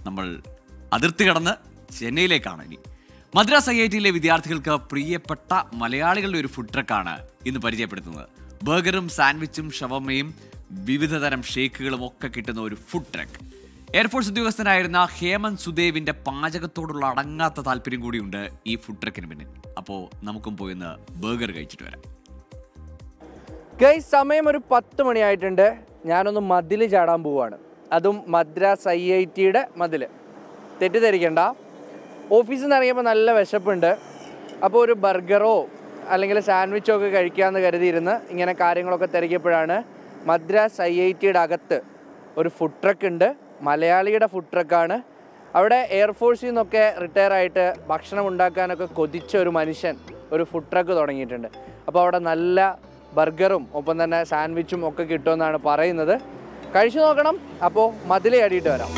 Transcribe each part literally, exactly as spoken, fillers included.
നമ്മൾ അതിർത്തി കടന്ന് ചെന്നൈയിലേക്കാണ് ഇനി. മദ്രാസ് ഐ ഐ ടിയിലെ വിദ്യാർത്ഥികൾക്ക് പ്രിയപ്പെട്ട മലയാളികളുടെ ഒരു ഫുഡ് ട്രക്കാണ് ഇന്ന് പരിചയപ്പെടുത്തുന്നത്. ബർഗറും സാൻഡ്വിച്ചും ഷവർമയും വിവിധ തരം ഷേക്കുകളും ഒക്കെ കിട്ടുന്ന ഒരു ഫുഡ് ട്രക്ക്. എയർഫോഴ്സ് ഉദ്യോഗസ്ഥനായിരുന്ന ഹേമന്ത് സുദേവിന്റെ പാചകത്തോടുള്ള അടങ്ങാത്ത താല്പര്യം കൂടിയുണ്ട് ഈ ഫുഡ് ട്രക്കിന് പിന്നിൽ. അപ്പോൾ നമുക്കും പോയി ഒന്ന് ബർഗർ കഴിച്ചിട്ട് വരാം. ഗൈസ്, സമയം ഒരു പത്ത് മണിയായിട്ടുണ്ട്. ഞാനൊന്ന് മതിൽ ചാടാൻ പോവുകയാണ്. അതും മദ്രാസ് ഐ ഐ ടിയുടെ മതിൽ. തെറ്റിദ്ധരിക്കണ്ട. ഓഫീസിൽ നിന്ന് ഇറങ്ങിയപ്പോൾ നല്ല വിശപ്പുണ്ട്. അപ്പോൾ ഒരു ബർഗറോ അല്ലെങ്കിൽ സാൻഡ്വിച്ചോ ഒക്കെ കഴിക്കാമെന്ന് കരുതിയിരുന്ന് ഇങ്ങനെ കാര്യങ്ങളൊക്കെ തിരക്കിയപ്പോഴാണ് മദ്രാസ് ഐ ഐ ടിയുടെ അകത്ത് ഒരു ഫുഡ് ട്രക്ക് ഉണ്ട്. മലയാളിയുടെ ഫുഡ് ട്രക്കാണ്. അവിടെ എയർഫോഴ്സിൽ നിന്നൊക്കെ റിട്ടയർ ആയിട്ട് ഭക്ഷണം ഉണ്ടാക്കാനൊക്കെ കൊതിച്ച ഒരു മനുഷ്യൻ ഒരു ഫുഡ് ട്രക്ക് തുടങ്ങിയിട്ടുണ്ട്. അപ്പോൾ അവിടെ നല്ല ബർഗറും ഒപ്പം തന്നെ സാൻഡ്വിച്ചും ഒക്കെ കിട്ടുമെന്നാണ് പറയുന്നത്. കഴിച്ചു നോക്കണം. അപ്പോൾ മതിൽ ചാടിയിട്ട് വരാം.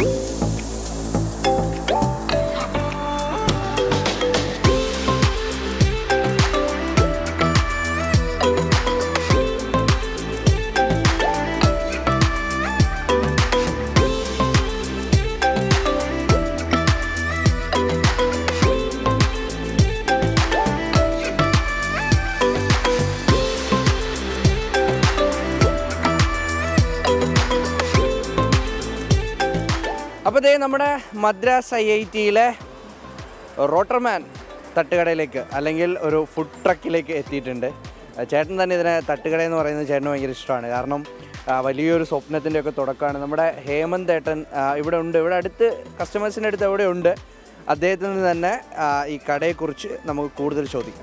അപ്പോൾ ദേ നമ്മുടെ മദ്രാസ് ഐ ഐ ടിയിലെ റോട്ടർമാൻ തട്ടുകടയിലേക്ക് അല്ലെങ്കിൽ ഒരു ഫുഡ് ട്രക്കിലേക്ക് എത്തിയിട്ടുണ്ട്. ചേട്ടൻ തന്നെ ഇതിനെ തട്ടുകടയെന്ന് പറയുന്നത് ചേട്ടന് ഭയങ്കര ഇഷ്ടമാണ്. കാരണം വലിയൊരു സ്വപ്നത്തിൻ്റെ ഒക്കെ തുടക്കമാണ്. നമ്മുടെ ഹേമന്ത് ഏട്ടൻ ഇവിടെ ഉണ്ട്. ഇവിടെ അടുത്ത് കസ്റ്റമേഴ്സിൻ്റെ അടുത്ത് എവിടെ ഉണ്ട്. അദ്ദേഹത്തിൽ നിന്ന് തന്നെ ഈ കടയെക്കുറിച്ച് നമുക്ക് കൂടുതൽ ചോദിക്കാം.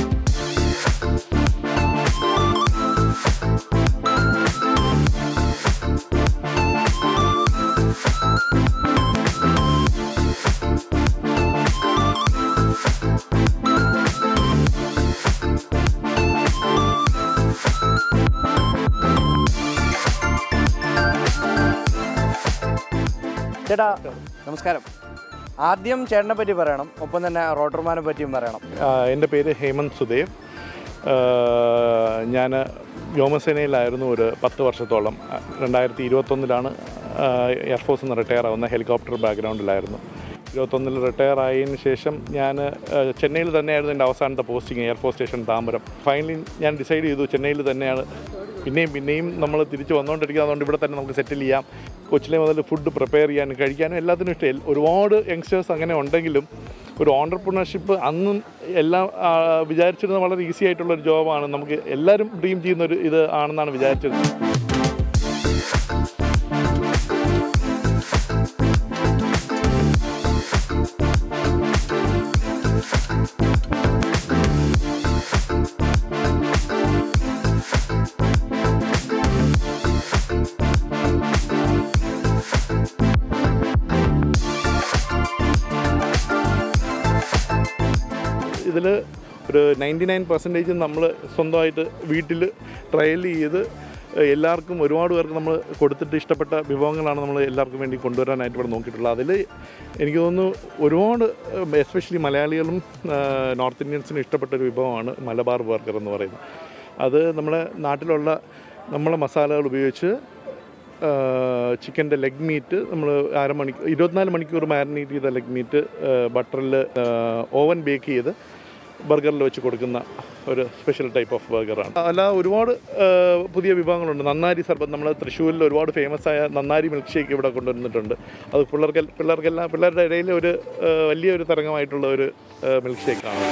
ചേട്ടാ നമസ്കാരം. ആദ്യം ചേട്ടനെ പറ്റി പറയണം, ഒപ്പം തന്നെ റോട്ടർമാനെ പറ്റിയും പറയണം. എൻ്റെ പേര് ഹേമന്ത് സുദേവ്. ഞാൻ വ്യോമസേനയിലായിരുന്നു ഒരു പത്ത് വർഷത്തോളം. രണ്ടായിരത്തി ഇരുപത്തൊന്നിലാണ് എയർഫോഴ്സിൽ നിന്ന് റിട്ടയർ ആവുന്ന. ഹെലികോപ്റ്റർ ബാക്ക്ഗ്രൗണ്ടിലായിരുന്നു. ഇരുപത്തൊന്നിൽ റിട്ടയർ ആയതിനു ശേഷം ഞാൻ ചെന്നൈയിൽ തന്നെയായിരുന്നു എൻ്റെ അവസാനത്തെ posting, air force station Tambaram. Finally ഞാൻ ഡിസൈഡ് ചെയ്തു ചെന്നൈയിൽ തന്നെയാണ് പിന്നെയും പിന്നെയും നമ്മൾ തിരിച്ച് വന്നുകൊണ്ടിരിക്കുക. അതുകൊണ്ട് ഇവിടെ തന്നെ നമുക്ക് സെറ്റിൽ ചെയ്യാം. കൊച്ചിലെ മുതൽ ഫുഡ് പ്രിപ്പയർ ചെയ്യാനും കഴിക്കാനും എല്ലാത്തിനും ഇഷ്ടം. ഒരുപാട് യങ്സ്റ്റേഴ്സ് അങ്ങനെ ഉണ്ടെങ്കിലും ഒരു ഓൺടർപ്രണർഷിപ്പ് അന്നും എല്ലാം വിചാരിച്ചിരുന്ന വളരെ ഈസി ആയിട്ടുള്ളൊരു ജോബാണ്. നമുക്ക് എല്ലാവരും ഡ്രീം ചെയ്യുന്നൊരു ഇത് ആണെന്നാണ് വിചാരിച്ചത്. ഇതിൽ ഒരു നയൻറ്റി നയൻ പെർസെൻറ്റേജ് നമ്മൾ സ്വന്തമായിട്ട് വീട്ടിൽ ട്രയൽ ചെയ്ത് എല്ലാവർക്കും ഒരുപാട് പേർക്ക് നമ്മൾ കൊടുത്തിട്ട് ഇഷ്ടപ്പെട്ട വിഭവങ്ങളാണ് നമ്മൾ എല്ലാവർക്കും വേണ്ടി കൊണ്ടുവരാനായിട്ട് ഇവിടെ നോക്കിയിട്ടുള്ളത്. അതിൽ എനിക്ക് തോന്നുന്നു ഒരുപാട് എസ്പെഷ്യലി മലയാളികളും നോർത്ത് ഇന്ത്യൻസിനും ഇഷ്ടപ്പെട്ടൊരു വിഭവമാണ് മലബാർ ബർഗർ എന്ന് പറയുന്നത്. അത് നമ്മുടെ നാട്ടിലുള്ള നമ്മളെ മസാലകൾ ഉപയോഗിച്ച് ചിക്കൻ്റെ ലെഗ് മീറ്റ് നമ്മൾ അരമണിക്കൂർ ഇരുപത്തിനാല് മണിക്കൂർ മാരിനേറ്റ് ചെയ്ത ലെഗ് മീറ്റ് ബട്ടറിൽ ഓവൻ ബേക്ക് ചെയ്ത് ബർഗറിൽ വെച്ച് കൊടുക്കുന്ന ഒരു സ്പെഷ്യൽ ടൈപ്പ് ഓഫ് ബർഗറാണ്. അല്ല, ഒരുപാട് പുതിയ വിഭവങ്ങളുണ്ട്. നന്നാരി സർബത്ത്, നമ്മൾ തൃശ്ശൂരിൽ ഒരുപാട് ഫേമസ് ആയ നന്നാരി മിൽക്ക് ഷേക്ക് ഇവിടെ കൊണ്ടുവന്നിട്ടുണ്ട്. അത് പിള്ളേർക്ക് പിള്ളേർക്കെല്ലാം പിള്ളേരുടെ ഇടയിൽ ഒരു വലിയൊരു തരംഗമായിട്ടുള്ള ഒരു മിൽക്ക് ഷേക്കാണ്.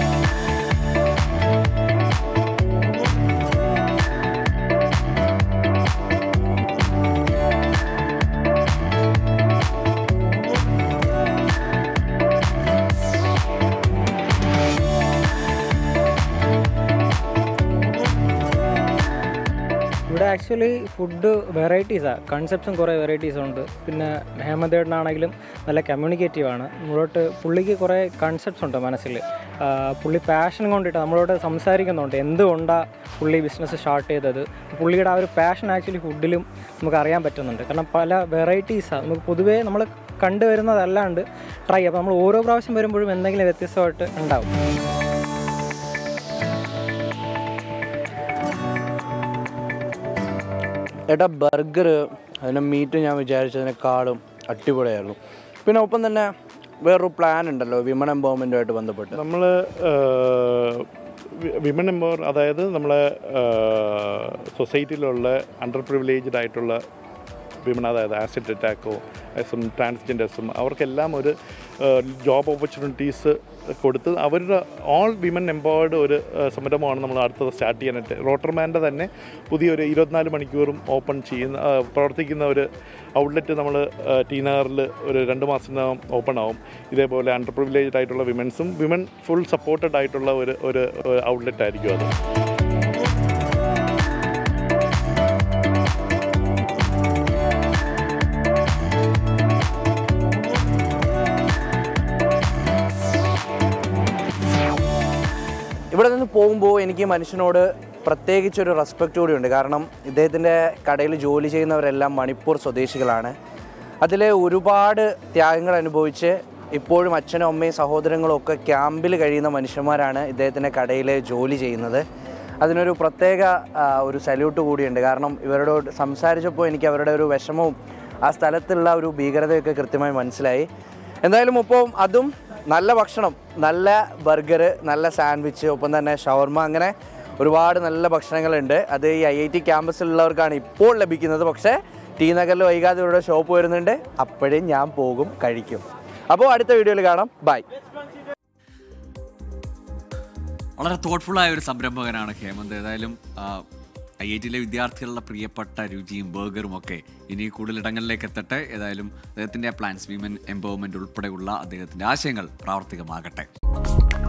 ഇവിടെ ആക്ച്വലി ഫുഡ് വെറൈറ്റീസാണ്, കൺസെപ്റ്റ്സും കുറേ വെറൈറ്റീസ് ഉണ്ട്. പിന്നെ ഹേമന്തേട്ടനാണെങ്കിലും നല്ല കമ്മ്യൂണിക്കേറ്റീവാണ്. നമ്മളോട്ട് പുള്ളിക്ക് കുറേ കൺസെപ്റ്റ്സ് ഉണ്ട് മനസ്സിൽ. പുള്ളി പാഷൻ കൊണ്ടിട്ട് നമ്മളോട് സംസാരിക്കുന്നുണ്ട് എന്തുകൊണ്ടാണ് പുള്ളി ബിസിനസ് സ്റ്റാർട്ട് ചെയ്തത്. പുള്ളിയുടെ ആ ഒരു പാഷൻ ആക്ച്വലി ഫുഡിലും നമുക്ക് അറിയാൻ പറ്റുന്നുണ്ട്. കാരണം പല വെറൈറ്റീസാണ് നമുക്ക് പൊതുവേ നമ്മൾ കണ്ടുവരുന്നതല്ലാണ്ട് ട്രൈ അപ്പോൾ നമ്മൾ ഓരോ പ്രാവശ്യം വരുമ്പോഴും എന്തെങ്കിലും വ്യത്യസ്തമായിട്ട് ഉണ്ടാവും. ഏട്ടാ ബർഗർ അതിൻ്റെ മീറ്റ് ഞാൻ വിചാരിച്ചതിനേക്കാളും അടിപൊളിയായിരുന്നു. പിന്നെ ഒപ്പം തന്നെ വേറൊരു പ്ലാൻ ഉണ്ടല്ലോ വിമൺ എംപവർമെൻറ്റുമായിട്ട് ബന്ധപ്പെട്ട്. നമ്മൾ വിമൺ എംപവർ അതായത് നമ്മളെ സൊസൈറ്റിയിലുള്ള അണ്ടർ പ്രിവിലേജ്ഡ് ആയിട്ടുള്ള വിമൺ, അതായത് ആസിഡ് അറ്റാക്കോ എസും ട്രാൻസ്ജെൻഡേഴ്സും അവർക്കെല്ലാം ഒരു ജോബ് ഓപ്പർച്യൂണിറ്റീസ് കൊടുത്ത് അവരുടെ ഓൾ വിമൻ എംപവേർഡ് ഒരു സംരംഭമാണ് നമ്മൾ അടുത്തത് സ്റ്റാർട്ട് ചെയ്യാനായിട്ട്. റോട്ടർമാൻ്റെ തന്നെ പുതിയൊരു ഇരുപത്തിനാല് മണിക്കൂറും ഓപ്പൺ ചെയ്യുന്ന പ്രവർത്തിക്കുന്ന ഒരു ഔട്ട്ലെറ്റ് നമ്മൾ ടി നഗറിൽ ഒരു രണ്ട് മാസത്തിനകം ഓപ്പൺ ആവും. ഇതേപോലെ അണ്ടർ പ്രിവിലേജ്ഡ് ആയിട്ടുള്ള വിമൻസും വിമൻ ഫുൾ സപ്പോർട്ടഡ് ആയിട്ടുള്ള ഒരു ഒരു ഔട്ട്ലെറ്റ് ആയിരിക്കും അത്. ഇവിടെ നിന്ന് പോകുമ്പോൾ എനിക്ക് മനുഷ്യനോട് പ്രത്യേകിച്ചൊരു റെസ്പെക്റ്റ് കൂടിയുണ്ട്. കാരണം ഇദ്ദേഹത്തിൻ്റെ കടയിൽ ജോലി ചെയ്യുന്നവരെല്ലാം മണിപ്പൂർ സ്വദേശികളാണ്. അതിൽ ഒരുപാട് ത്യാഗങ്ങൾ അനുഭവിച്ച് ഇപ്പോഴും അച്ഛനും അമ്മയും സഹോദരങ്ങളും ഒക്കെ ക്യാമ്പിൽ കഴിയുന്ന മനുഷ്യന്മാരാണ് ഇദ്ദേഹത്തിൻ്റെ കടയിൽ ജോലി ചെയ്യുന്നത്. അതിനൊരു പ്രത്യേക ഒരു സല്യൂട്ട് കൂടിയുണ്ട്. കാരണം ഇവരോട് സംസാരിച്ചപ്പോൾ എനിക്ക് അവരുടെ ഒരു വിഷമവും ആ സ്ഥലത്തുള്ള ഒരു ഭീകരതയൊക്കെ കൃത്യമായി മനസ്സിലായി. എന്തായാലും ഒപ്പം അതും നല്ല ഭക്ഷണം, നല്ല ബർഗർ, നല്ല സാൻഡ്വിച്ച്, ഒപ്പം തന്നെ ഷവർമ, അങ്ങനെ ഒരുപാട് നല്ല ഭക്ഷണങ്ങളുണ്ട്. അത് ഈ ഐ ഐ ടി ക്യാമ്പസിലുള്ളവർക്കാണ് ഇപ്പോൾ ലഭിക്കുന്നത്. പക്ഷേ ടി നഗറിൽ വൈകാതെ ഇവരുടെ ഷോപ്പ് വരുന്നുണ്ട്. അപ്പോഴേ ഞാൻ പോകും, കഴിക്കും. അപ്പോൾ അടുത്ത വീഡിയോയിൽ കാണാം. ബൈ. വളരെ തോട്ട്ഫുള്ളായ ഒരു സംരംഭകനാണ് ഹേമന്ത്. ഏതായാലും ഐ ഐ ടിയിലെ വിദ്യാർത്ഥികളുടെ പ്രിയപ്പെട്ട രുചിയും ബർഗറും ഒക്കെ ഇനി കൂടുതലിടങ്ങളിലേക്ക് എത്തട്ടെ. ഏതായാലും അദ്ദേഹത്തിൻ്റെ പ്ലാൻസ് വിമൻ എംപവർമെൻറ്റ് ഉൾപ്പെടെയുള്ള അദ്ദേഹത്തിൻ്റെ ആശയങ്ങൾ പ്രാവർത്തികമാകട്ടെ.